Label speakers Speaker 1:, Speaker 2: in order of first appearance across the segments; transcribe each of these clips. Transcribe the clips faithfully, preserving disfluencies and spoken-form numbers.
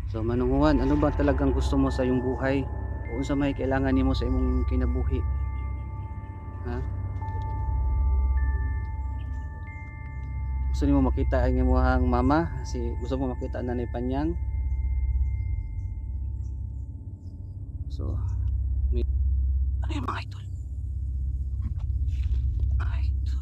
Speaker 1: So Manong Juan, ano ba talagang gusto mo sa iyong buhay? O unsa may kailangan nimo sa imong kinabuhi? Ha? Gusto nimo makita ang imong mama? Si gusto mo makita na Nanay Panyang? So, may ano yung mga idol? Idol.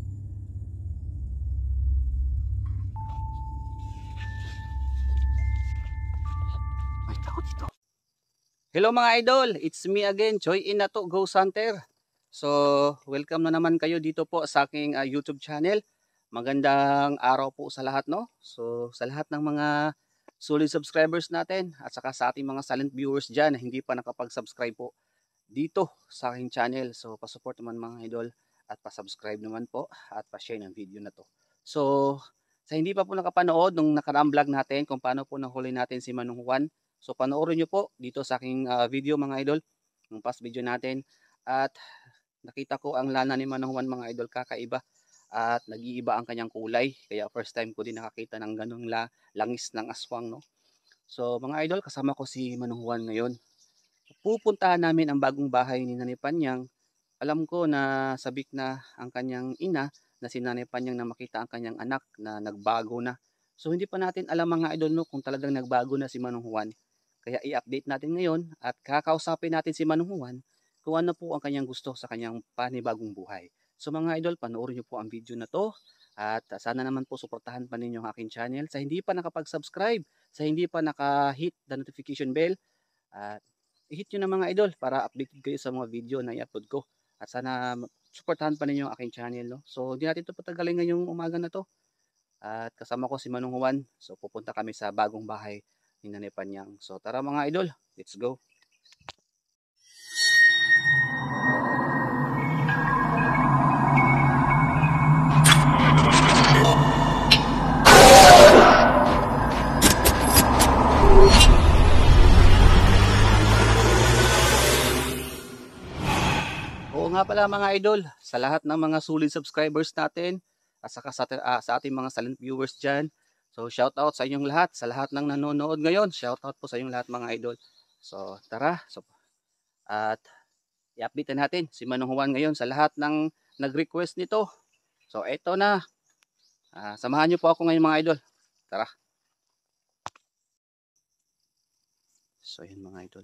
Speaker 1: May tao dito. Hello mga idol, it's me again, Joy Inato Ghost Hunter. So, welcome na naman kayo dito po sa aking uh, YouTube channel. Magandang araw po sa lahat, no? So, sa lahat ng mga solid subscribers natin at saka sa ating mga silent viewers dyan na hindi pa nakapag-subscribe po dito sa aking channel. So, pasupport naman mga idol at pasubscribe naman po at pa-share ng video na to. So, sa hindi pa po nakapanood nung nakaraang vlog natin kung paano po nahuli natin si Manong Juan, so panoorin nyo po dito sa aking uh, video mga idol, yung past video natin. At nakita ko ang lana ni Manong Juan mga idol, kakaiba at nag-iiba ang kanyang kulay. Kaya first time ko din nakakita ng ganung la langis ng aswang, no. So mga idol, kasama ko si Manong Juan ngayon. Pupuntahan namin ang bagong bahay ni Nanay Panyang. Alam ko na sabik na ang kanyang ina na si Nanay Panyang na makita ang kanyang anak na nagbago na. So hindi pa natin alam mga idol, no, kung talagang nagbago na si Manong Juan. Kaya i-update natin ngayon at kakausapin natin si Manong Juan kung ano po ang kanyang gusto sa kanyang panibagong buhay. So mga idol, panoorin niyo po ang video na to at sana naman po suportahan pa ninyo ang aking channel. Sa hindi pa nakapag-subscribe, sa hindi pa naka-hit the notification bell, at i-hit nyo na mga idol para updated kayo sa mga video na i-upload ko. At sana suportahan pa ninyo ang aking channel, no? So hindi natin ito patagalin ngayong umaga na to. At kasama ko si Manong Juan. So pupunta kami sa bagong bahay ni Nanay Panyang. So tara mga idol, let's go. Oo nga pala mga idol, sa lahat ng mga solid subscribers natin at saka sa, uh, sa ating mga silent viewers dyan. So shout out sa inyong lahat, sa lahat ng nanonood ngayon. Shout out po sa inyong lahat mga idol. So tara, so, at i-update na natin si Manong Juan ngayon sa lahat ng nag-request nito. So eto na, uh, samahan nyo po ako ngayon mga idol. Tara. So yan mga idol.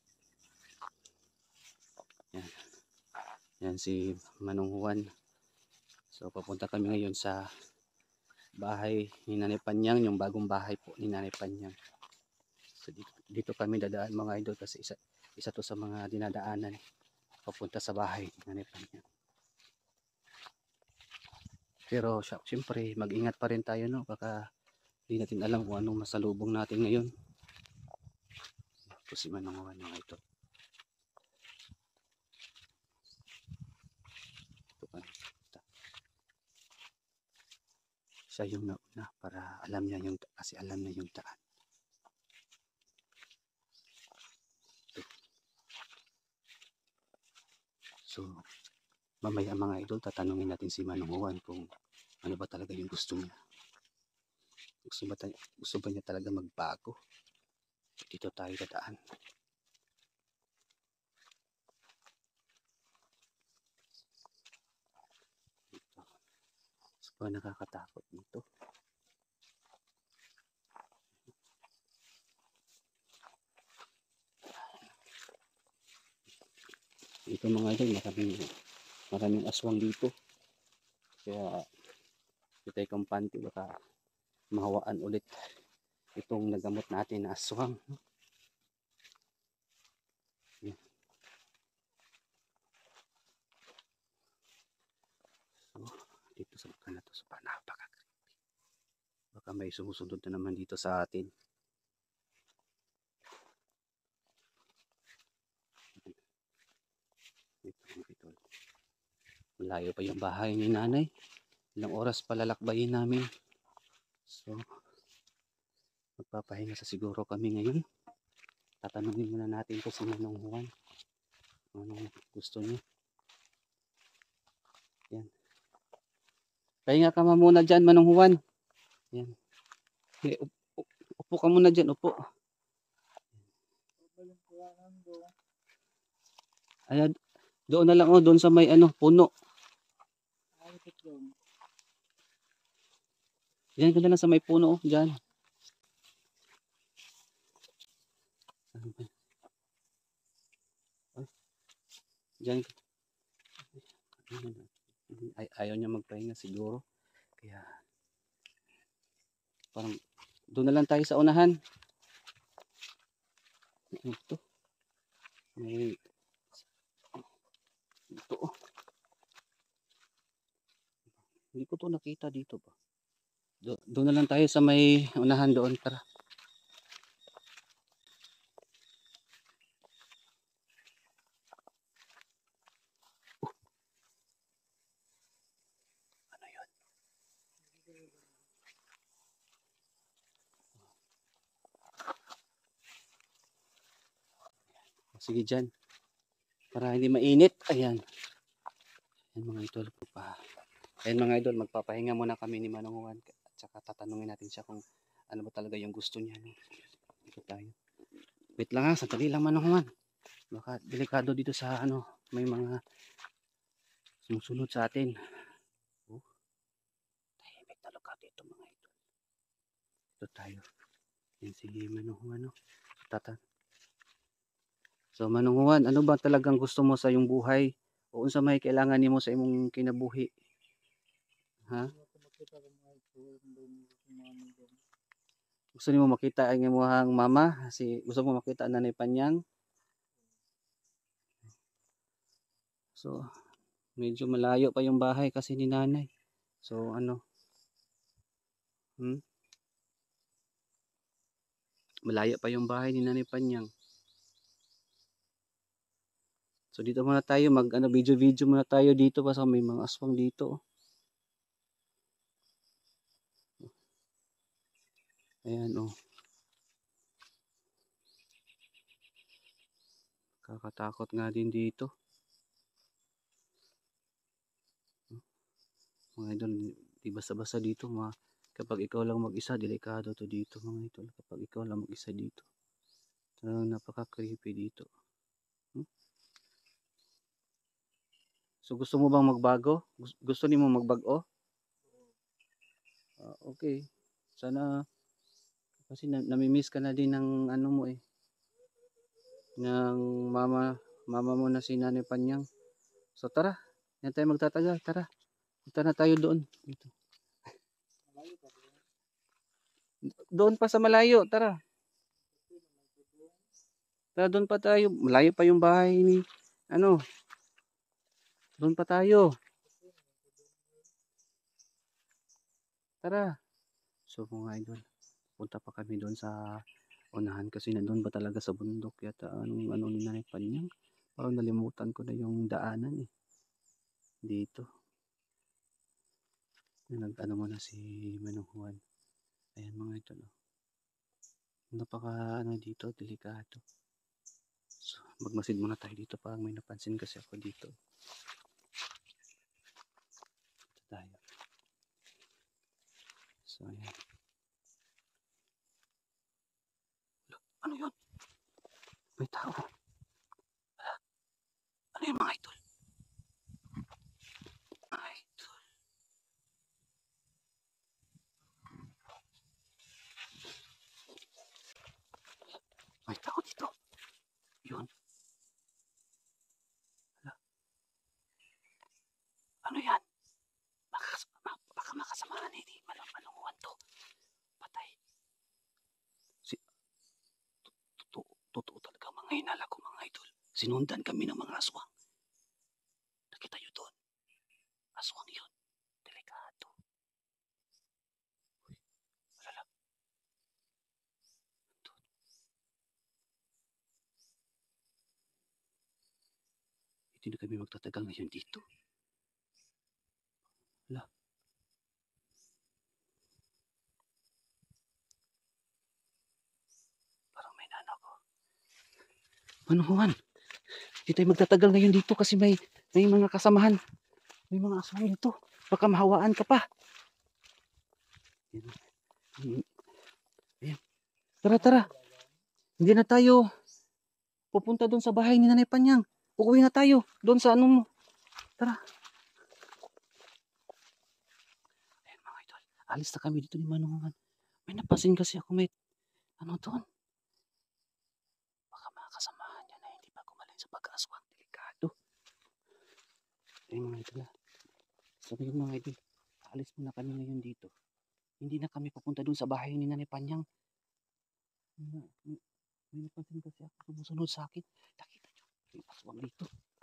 Speaker 1: Yan. Yan si Manong Juan. So papunta kami ngayon sa bahay ni Nanay Panyang, yung bagong bahay po ni Nanay Panyang. So dito, dito kami dadaan mga idol kasi isa, isa to sa mga dinadaanan papunta sa bahay ni Nanay Panyang. Pero syempre mag-ingat pa rin tayo, no, baka hindi natin alam kung anong masalubong natin ngayon. Ito si Manong Juan mga idol. Siya yung nauna para alam niya yung, kasi alam niya yung daan. So mamaya mga idol, tatanungin natin si Manong Juan kung ano ba talaga yung gusto niya. Gusto ba, tayo, gusto ba niya talaga magbago? Dito tayo dadaan. Dito. So ba nakakatakot dito? Dito mga idol, maraming, maraming aswang dito. Kaya kita yung kampante, baka mahawaan ulit itong nagamot natin na aswang. Yan. So, dito sa lugar na to, so napaka-creepy. Baka may sumusunod na naman dito sa atin. Ito, malayo pa yung bahay ni nanay. Ilang oras palalakbayin namin. So, magpapahinga sa siguro kami ngayon. Tatanungin muna natin po si Manong Juan anong gusto niya. Yan. Pahinga ka muna dyan, Manong Juan. Yan. Okay, up, up, Upo ka muna dyan, upo. Ayan, doon na lang, oh, doon sa may ano, puno. Diyan ka na lang sa may puno, oh, dyan. Diyan. Ay, ayaw niya magpahinga siguro. Kaya, parang, doon na lang tayo sa unahan. Ito. May, ito, oh. Hindi ko to nakita dito ba. Do, doon na lang tayo sa may unahan doon, tara. Uh. Ano yun? Sige dyan. Para hindi mainit. Ayan. Ayan mga idol. Pa. Ayan mga idol. Magpapahinga muna kami ni Manong Juan. At saka tatanungin natin siya kung ano ba talaga yung gusto niya. No? Ito tayo. Wait lang ha. Sandali lang Manong Juan. Baka delikado dito sa ano. May mga sumusunod sa atin. Oh. Tahimik talaga dito mga idol. Ito tayo. Yan si Manong Juan. No? Tatan. So Manong Juan, ano ba talagang gusto mo sa iyong buhay? O unsa may kailangan nimo sa imong kinabuhi? Ha? Gusto nimo makita ang imong mama? Si gusto mo makita ang Nanay Panyang? So medyo malayo pa yung bahay kasi ni Nanay. So ano? Hmm? Malayo pa yung bahay ni Nanay Panyang. So dito muna tayo mag ano video video muna tayo dito kasi may mga aswang dito. Ayan oh. Kakatakot nga din dito. Mga idol, di basta-basta dito ma kapag ikaw lang mag-isa, delikado to dito mga idol. Kapag ikaw lang mag-isa dito. Talagang napaka-creepy dito. Hmm? So gusto mo bang magbago? Gusto niyo mo magbago? Uh, okay. Sana kasi na nami-miss ka na din ng ano mo eh. Ng mama mama mo na si Nanay Panyang. So tara, yan tayo magtatagal, tara. Punta na tayo doon. Dito. Doon pa sa malayo, tara. Tara doon pa tayo. Malayo pa yung bahay ni ano. Doon pa tayo. Tara. So mga idol, punta pa kami doon sa unahan kasi nandun ba talaga sa bundok yata anong ano ni Nanay Panyang. Parang nalimutan ko na yung daanan eh. Dito. Nag-ano mo na si Manong Juan. Ayan mga idol. Napaka ano dito, delikado. So, magmasid muna tayo dito parang may napansin kasi ako dito. Ito tayo. So, ayan. Ano yun? May tao. Ano yun mga idol? Mga idol. May tao dito. Yun. Ano yan? Baka, baka makasamahan eh. Manong Juan to. Patay. Si, totoo talaga mga hinala ko mga idol. Sinundan kami ng mga aswang. Nakita nyo doon. Aswang yun. Delikado. Uy, malala. Doon. Hindi na kami magtatagal ngayon dito. Wala. Parang may nana ko. Manong Juan, hindi tayo magtatagal ngayon dito kasi may may mga kasamahan. May mga aswang dito. Baka mahawaan ka pa. Ayan. Ayan. Tara, tara. Hindi na tayo pupunta doon sa bahay ni Nanay Panyang. Uuwi na tayo doon sa ano mo. Tara. Ayan mga idol. Alis na kami dito ni Manungan. May napansin kasi ako may ano doon. Baka mga kasamahan niya na hindi pa gumaling sa pag-aswang. Delikado. Ayun mga idol. Sabi yung mga idol. Alis muna kami ngayon dito. Hindi na kami papunta doon sa bahay ni Nanay Panyang. May, may, may napansin kasi ako sumusunod sa akin. Nakita nyo. May aswang dito.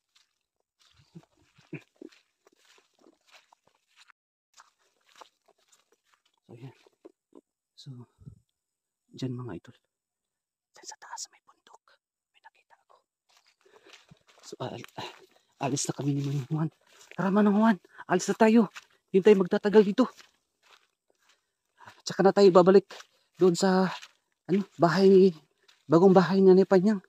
Speaker 1: So yan. So, dyan mga idol. Dyan sa taas may bundok. May nakita ako. So, al alis na kami ni Manong Juan. Tara Manong Juan, alis na tayo. Hindi tayo magtatagal dito. Tsaka na tayo babalik doon sa ano, bahay ni, bagong bahay ni Nanay Panyang.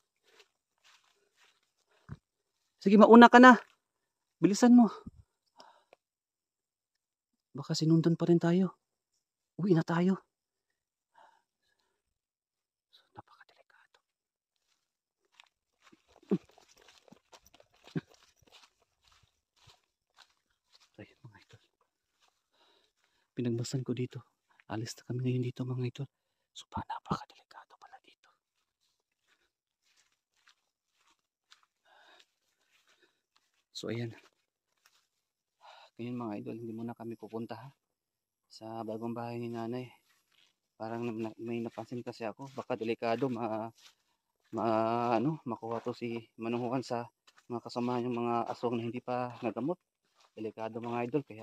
Speaker 1: Sige, mauna ka na. Bilisan mo. Baka sinundan pa rin tayo. Uwi na tayo. So, napakadelikado. Ay, mga idol. Pinagmasan ko dito. Alis na kami ngayon dito mga idol. So, pa, napakadelikado pala dito. So, ayan. Ngayon mga idol, hindi muna kami pupunta ha, sa bagong bahay ni nanay. Parang na, may napansin kasi ako. Baka delikado ma, ma ano, makuha to si Manong Juan sa mga kasamahan yung mga aswang na hindi pa nagamot. Delikado mga idol. Kaya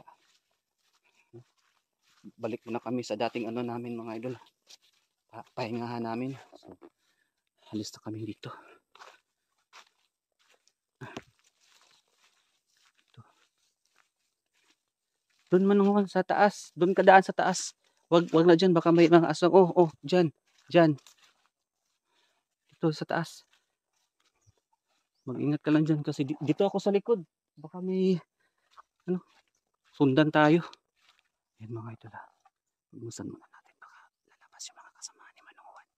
Speaker 1: balik muna kami sa dating ano namin mga idol. Pa, pahingahan namin. So, halis na kami dito. Doon Manong Juan sa taas. Doon ka daan sa taas. Wag, wag na dyan. Baka may mga aswang. Oh, oh, dyan. Dyan. Dito sa taas. Mag-ingat ka lang dyan kasi dito ako sa likod. Baka may ano, sundan tayo. Yan mga idol ha. Bumusan muna natin. Baka lalabas yung mga kasama ni Manong Juan.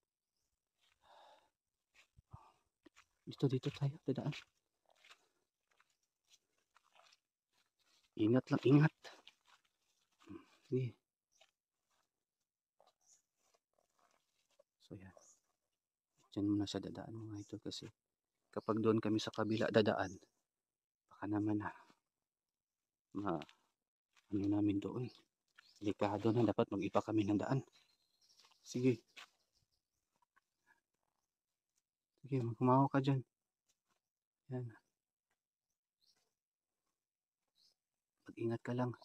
Speaker 1: Dito, dito tayo. Dadaan. Ingat lang, ingat. Sige. So yan. Diyan muna siya dadaan mga idol kasi kapag doon kami sa kabila dadaan, baka naman na ma ano namin doon. Delikado na, dapat mag-ipa kami ng daan. Sige. Sige, magkumawa ka dyan. Yan. Mag-ingat ka lang.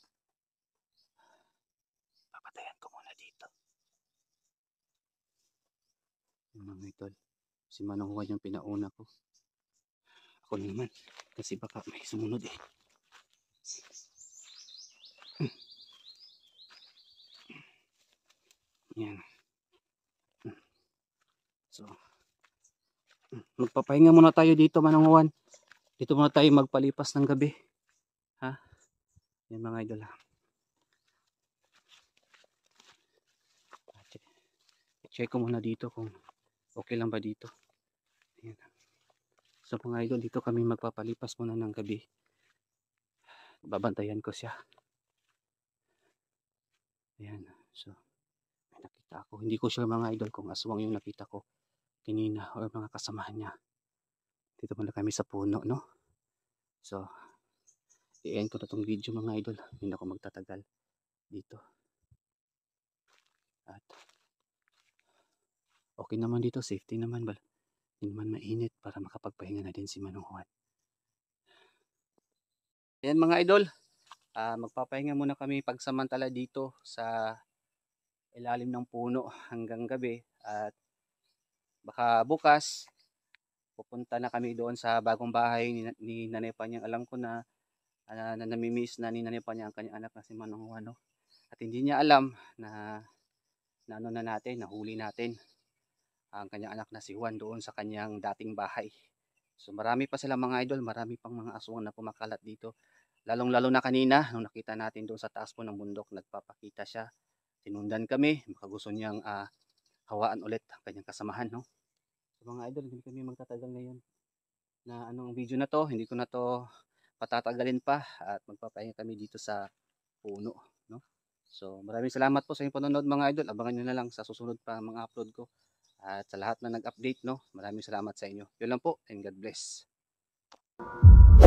Speaker 1: Papatayan ko muna dito. Yung mga idol. Si Manong Juan yung pinauna ko. Ako naman. Kasi baka may sumunod eh. Yan. So, magpapahinga muna tayo dito Manong Juan. Dito muna tayo magpalipas ng gabi. Ha? Yan mga idol ha. Check ko muna dito kung okay lang ba dito. Ayan. So mga idol, dito kami magpapalipas muna ng gabi. Babantayan ko siya. Ayan. So, may nakita ako. Hindi ko sure mga idol kung aswang yung nakita ko kanina or mga kasamahan niya. Dito muna kami sa puno, no? So, i-end ko na tong video mga idol. Hindi ako magtatagal dito. At okay naman dito, safety naman ba? Hindi naman mainit para makapagpahinga na din si Manong Juan. Ayan mga idol, uh, magpapahinga muna kami pagsamantala dito sa ilalim ng puno hanggang gabi. At baka bukas pupunta na kami doon sa bagong bahay ni, ni Nanay Panyang. Alam ko na uh, na namimiss na ni Nanay Panyang ang kanyang anak na si Manong Juan, no? At hindi niya alam na na ano na natin, nahuli natin ang kanyang anak na si Juan doon sa kanyang dating bahay. So marami pa sila mga idol, marami pang mga aswang na kumakalat dito. Lalong lalo na kanina, nung nakita natin doon sa taas po ng bundok, nagpapakita siya. Tinundan kami, baka gusto niyang uh, hawaan ulit ang kanyang kasamahan, no? So mga idol, hindi kami magtatagal ngayon na anong video na to, hindi ko na to patatagalin pa at magpapahinga kami dito sa puno, no? So maraming salamat po sa inyong panonood mga idol. Abangan nyo na lang sa susunod pa mga upload ko. At sa lahat na nag-update, no, maraming salamat sa inyo. Yun lang po, and God bless.